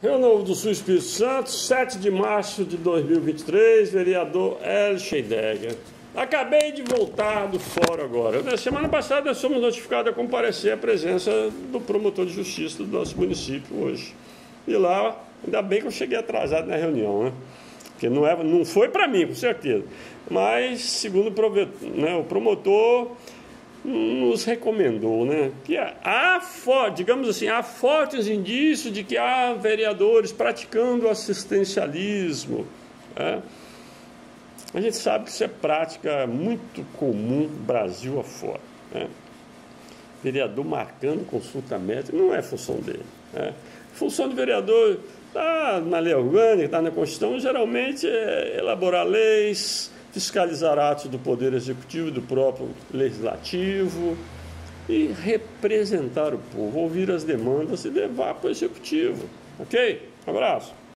Rio Novo do Sul, Espírito Santo, 7 de março de 2023, vereador Hélio Scheidegger. Acabei de voltar do fórum agora. Na semana passada nós fomos notificados a comparecer à presença do promotor de justiça do nosso município hoje. E lá, ainda bem que eu cheguei atrasado na reunião, né? Porque não foi para mim, com certeza. Mas, segundo o promotor, nos recomendou, né, que digamos assim, há fortes indícios de que há vereadores praticando assistencialismo, né? A gente sabe que isso é prática muito comum Brasil afora, né? Vereador marcando consulta médica não é função dele, né? Função do vereador está na lei orgânica, está na Constituição, geralmente é elaborar leis, fiscalizar atos do Poder Executivo e do próprio Legislativo e representar o povo, ouvir as demandas e levar para o Executivo. Ok? Um abraço.